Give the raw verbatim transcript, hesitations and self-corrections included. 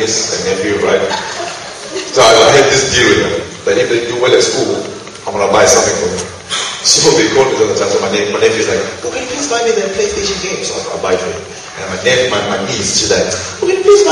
niece and nephew, right? So I, I had this deal with them, that if they do well at school, I'm going to buy something for them. So they called me all the time. So my, nep- my nephew's like, oh, can you please buy me the PlayStation game? So I'll, I'll buy it for you. And my, nep- my, my niece, she's like, oh, can you please